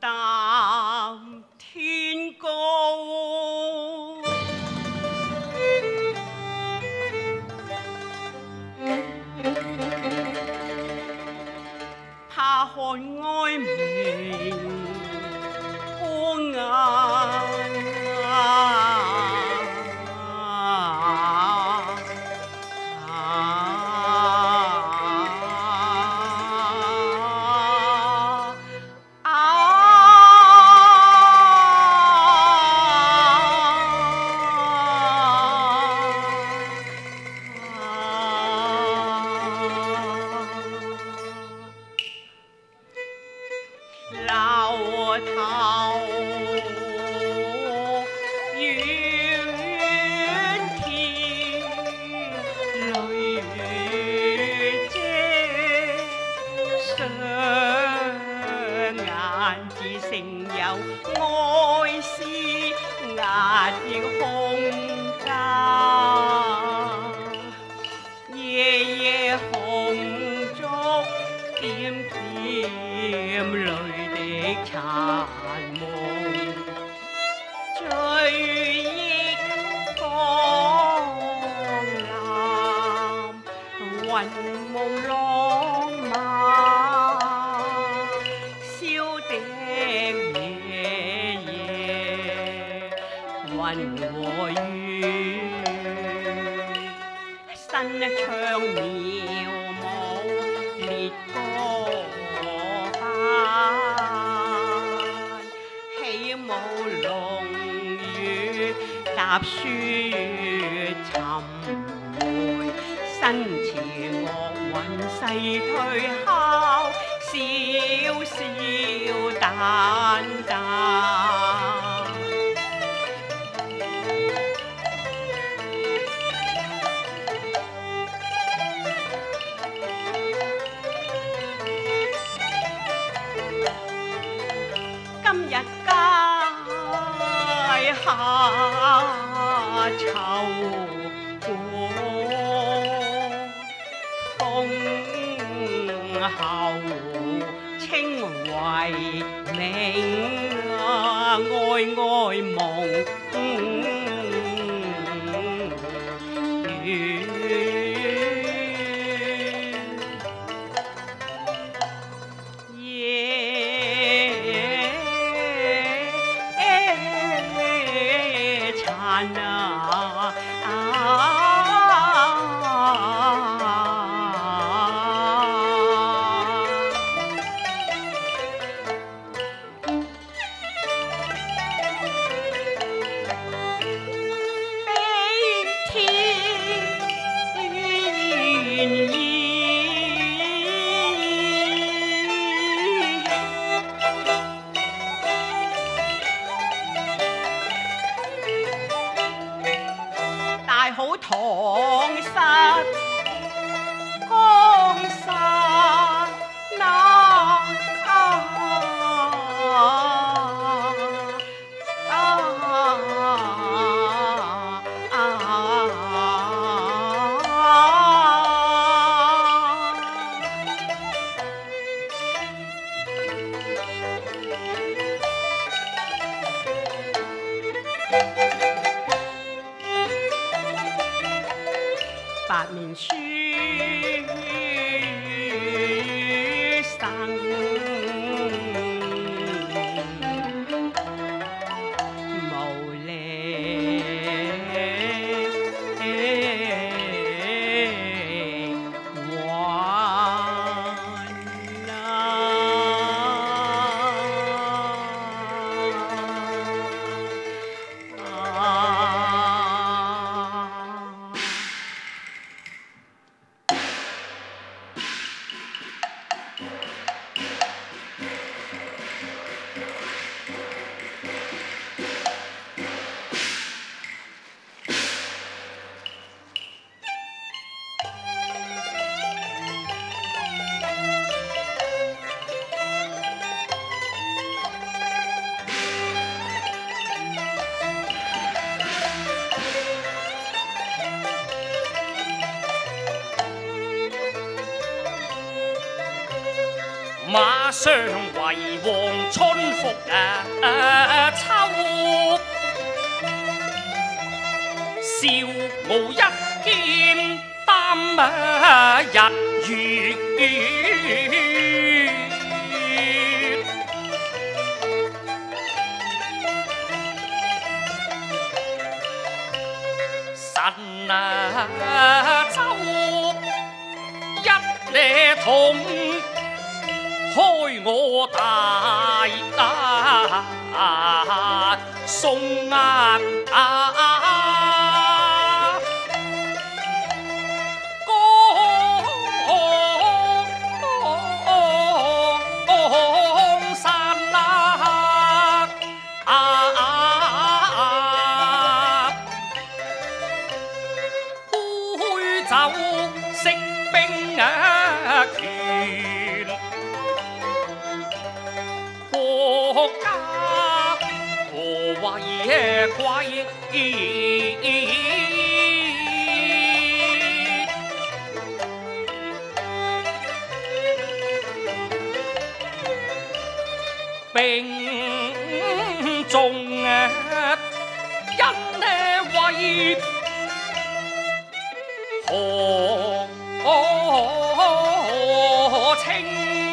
淡天高，怕看哀鸣孤雁。老头远天泪遮，双眼只剩有哀思压抑空間，夜夜紅燭點點淚的殘夢，追憶江南雲霧浪漫，燒的夜夜雲和雨，新窗渺無烈歌班，起舞龍雨踏雪尋回，新詞樂韻細退敲，小小淡淡。今日街下秋過，風後清為明哀哀夢大好堂室江山那白面書生無力還。 常為王春復秋，笑傲一劍擔日月。神州一列同，開我大宋識兵權，國家何為貴？兵眾因為何清？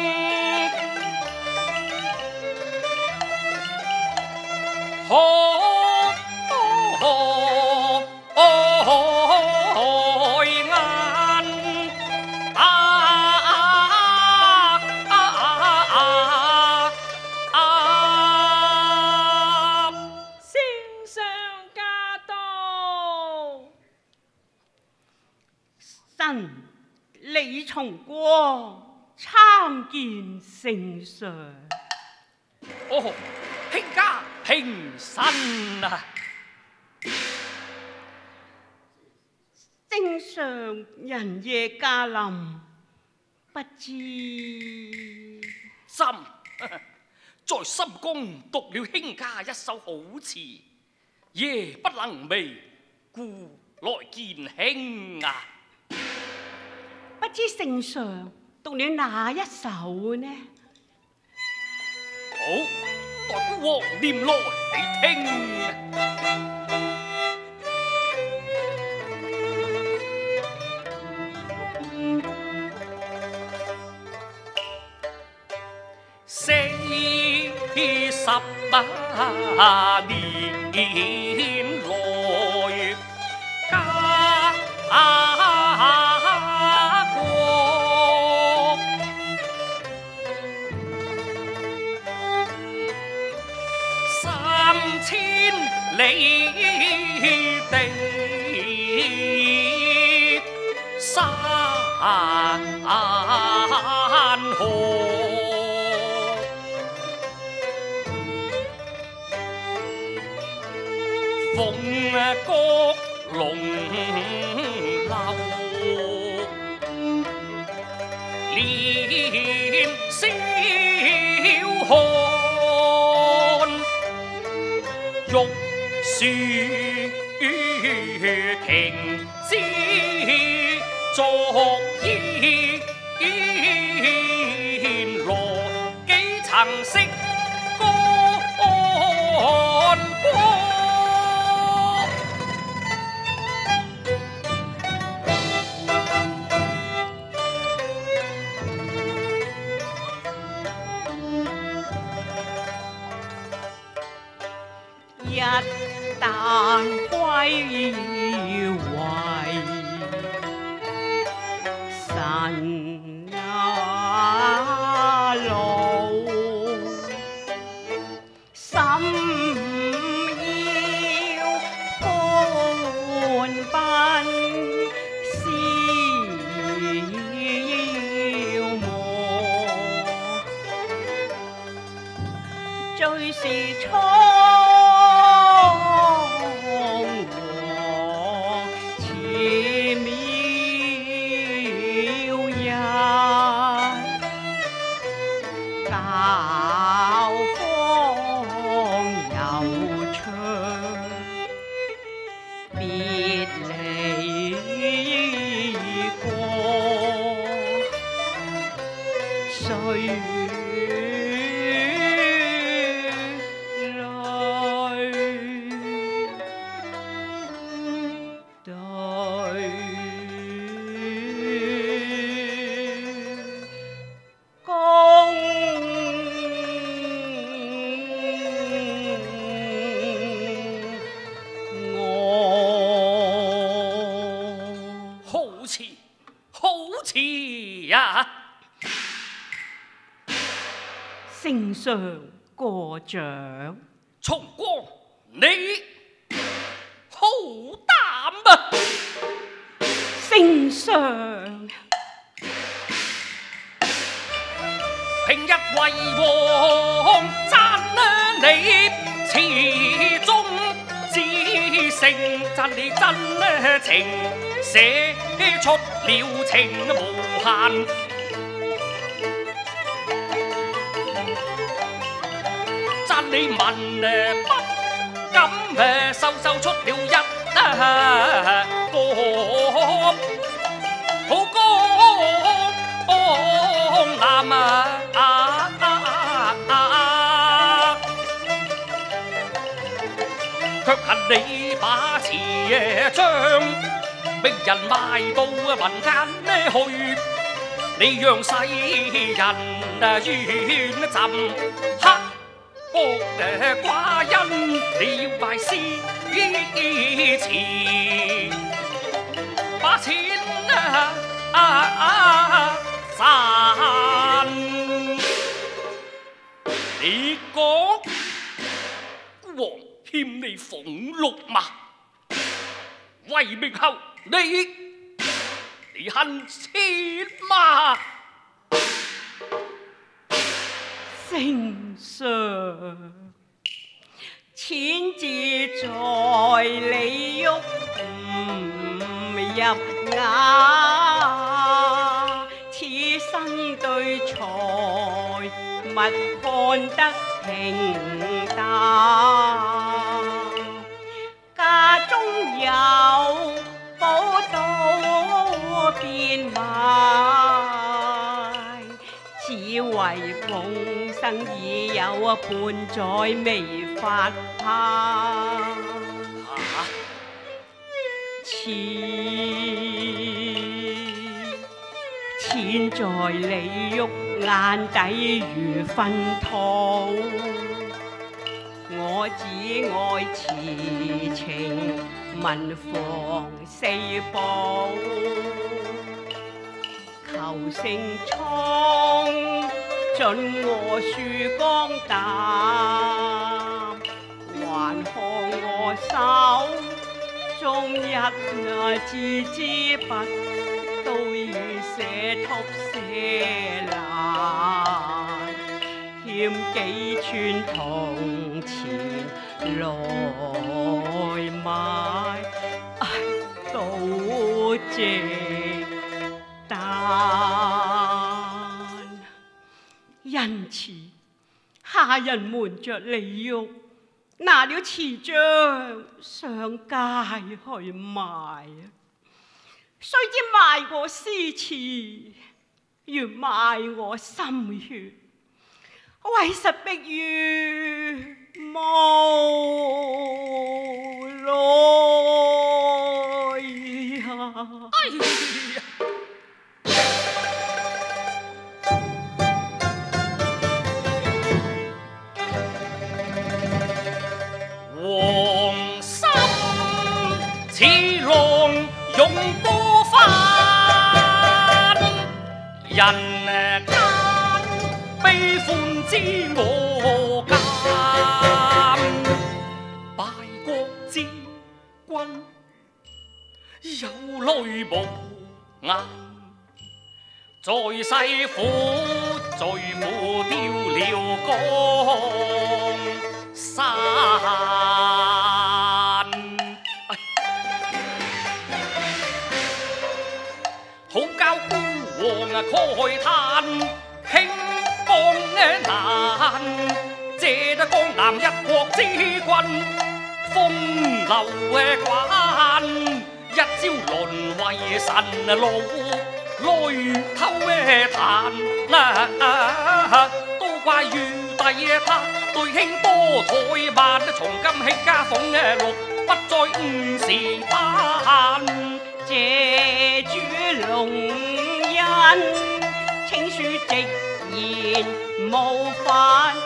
李重光參見聖上。 哦，卿家平身啊！ 聖上人夜駕臨，不知朕在深宮讀了卿家一首好詞，夜不能寐，故來見卿啊！ 不知聖上讀了哪一首呢？ 好，待孤王念來你聽。40年來家國3000里地山河。鳳閣龍樓，連小漢，玉樹亭之作燕羅，幾曾識干戈。 一旦歸位，神老，心要半奔，思要磨，最是蒼歲月聖上過獎。 重光，你好膽啊！ 聖上， 平日為王讚你，始終只誠讚你真情，寫出了情無限。讚你文不敢秀出了一個好江南卻恨你把詞將逼人賣到民間去，你讓世人怨朕刻薄寡恩，你要拜詩詞，把錢賺。你講孤王欠你俸祿嘛？為明後你恨錢嘛？ 聖上，錢字在你屋唔入眼，此生對財物看得平淡，家中有寶刀變賣，只為奉生已有半載未發派。錢在你屋眼底如糞土，我只愛痴情文房四寶，求聖聰准我樹光淡，還看我手中一支筆，都已寫禿寫爛，欠幾串銅錢來買，都值但因此下人瞞着李玉，拿了詞章上街去賣，誰知賣我詩詞，如賣我心血，為實迫於無奈啊！ 王心似浪湧波翻，人間悲歡知我間，敗國之君有淚無眼，在世苦最苦丟了江山。好教孤王慨嘆，興邦難，借得江南一國之君，風流慣，一朝淪為神奴，來偷彈，都怪玉帝他對卿多怠慢，從今卿家俸祿，不再誤時班。 謝主隆恩，請恕直言無犯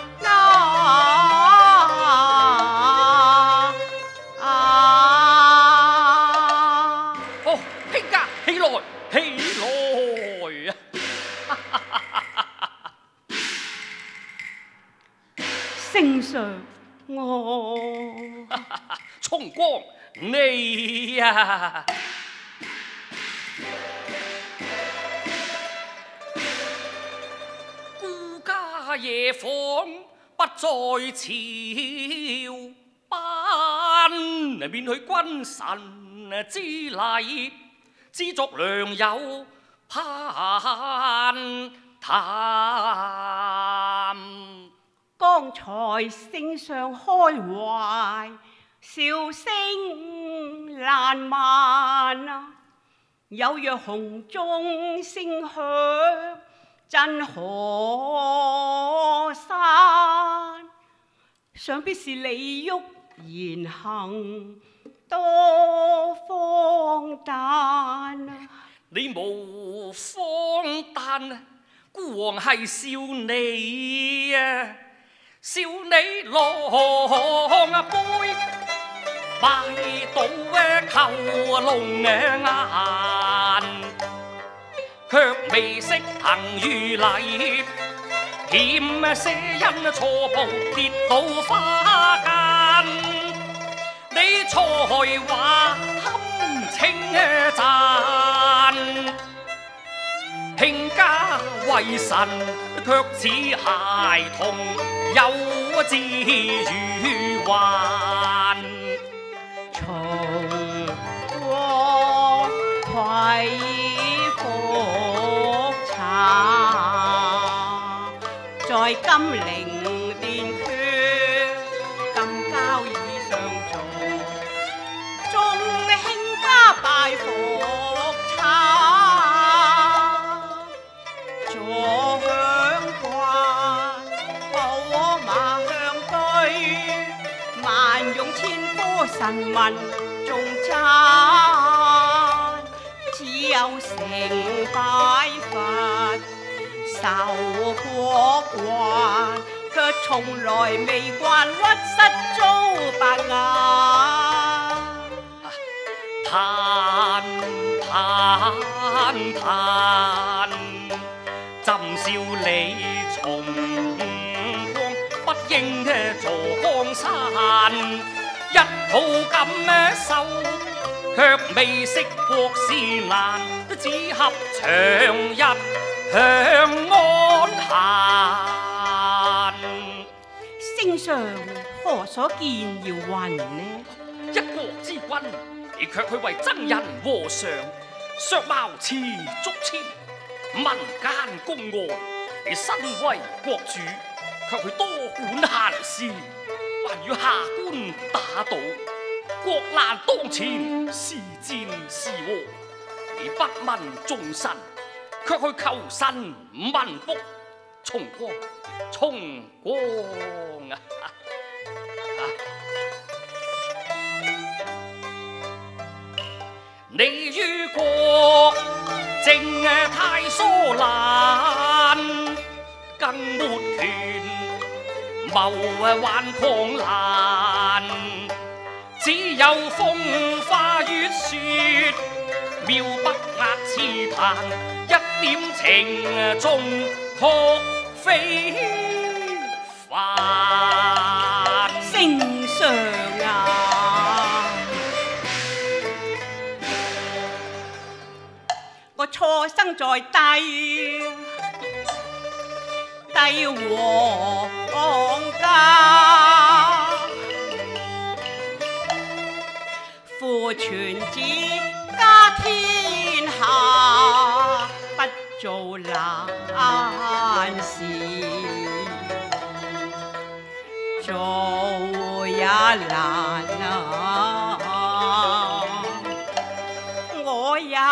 哦，卿家起來，起來啊！ 我重光你呀、孤家夜訪不在朝班，免去君臣之禮，知足良友攀談。 剛才聖上開懷，笑聲爛漫啊！有若洪鐘聲響，震河山。想必是李煜言行多荒誕啊！ 你無荒誕啊！孤王係笑你啊！笑你狼啊杯，拜倒扣龍眼，卻未識行如禮，險些因錯步跌倒花間。你才華堪稱讚，卿家為臣，卻似孩童幼稚如幻。 從過愧復查，在金陵殿闕禁交椅上坐，眾卿家拜復查。坐響關，步我馬向對，萬用千科神文頌讚，只有成拜佛受國慣，卻從來未慣屈膝遭白眼。 嘆嘆嘆，朕笑你重光不應坐江山，一抱咁手，卻未識國事難，只合長日享安閒。 聖上何所見姚雲呢？ 一國之君，你卻去為僧人和尚削茅刺竹籤，民間公案。你身為國主，卻去多管閒事，還與下官打賭。國難當前，是戰是和，你不問眾臣，卻去求神問卜，重光重光啊！你於國政太疏懶，更沒權謀還狂瀾，只有風花月雪，妙不壓詞壇，一點情縱曲非凡。 聖上啊！我錯生在帝王家，父傳子家天下，不做難事，做也難啊！我也愛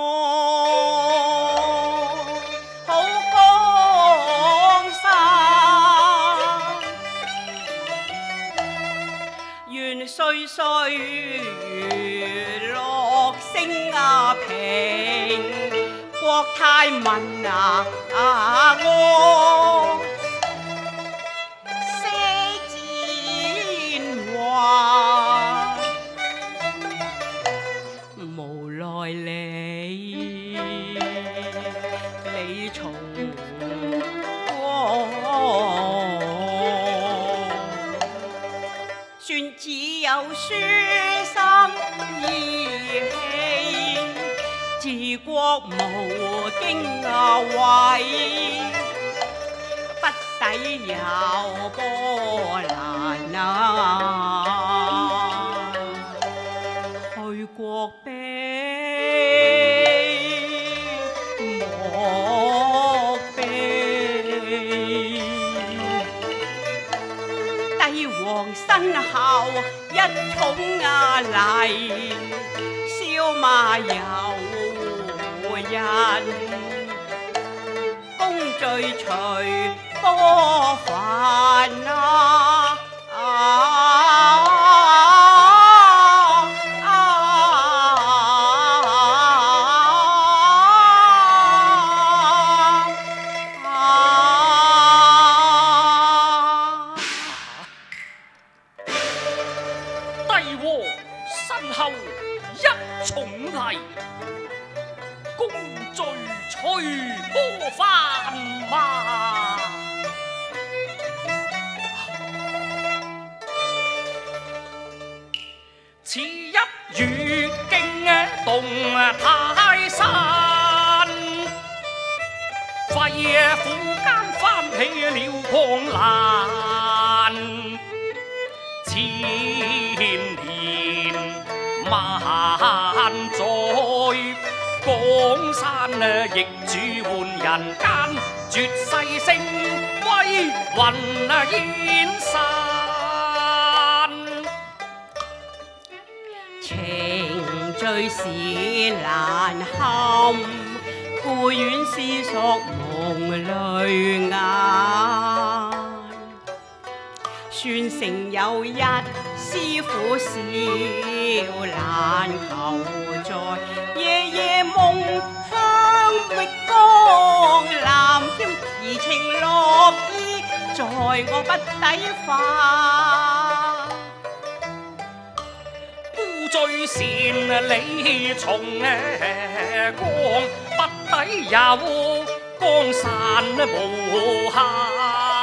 好江山，願歲歲樂聲平，國泰民安。些戰還無奈你從光算只有書生意氣，治國無經緯，不抵有波瀾啊！去國悲莫悲。帝王身後一統嚟，燒馬有人，公序隨波帆啊！ 帝王身後一重嚟，公序隨波帆嘛。此一語驚動泰山，肺腑間翻起了狂瀾。千年萬載，江山易主換人間，絕世聲威雲煙散。 情最是難堪，故院思索夢淚眼。算成有一師傅笑難求，在夜夜夢鄉域江南，添怡情樂意，在我不抵化。 孤最善理從光，不抵有江山無限。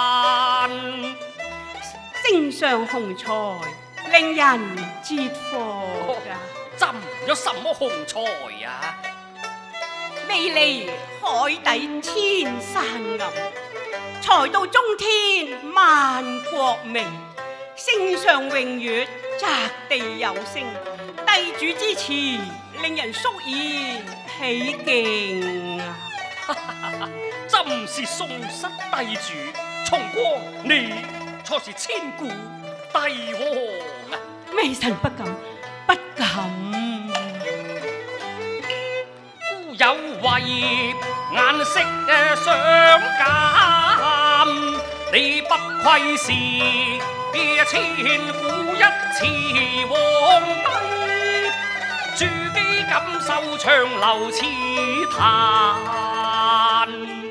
星上雄才令人折服啊！ 朕有什麼雄才呀？ 魅離海底千山岩，才到中天萬國明。星上榮月，擲地有聲，帝主之詞令人肅然起敬啊！ 朕是宋室帝主重光，你才是千古帝王啊！ 微臣不敢，不敢。 孤有為顏色相鑑，你不愧是千古一詞皇帝，駐機感受長流似壇。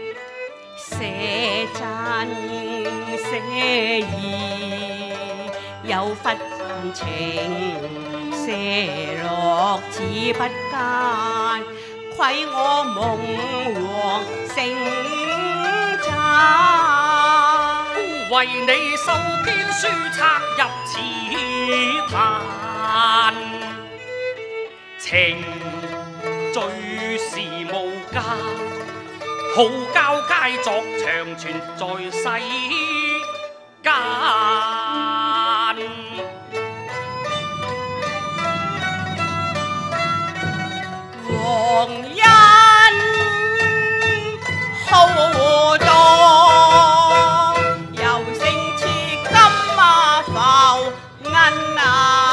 寫真寫意有忽情，寫落似不奸，愧我夢王成讚。 孤為你受編書冊入此壇，情最是無價，好交皆作長存在世間。 皇恩浩蕩，又勝似金馬浮銀啊！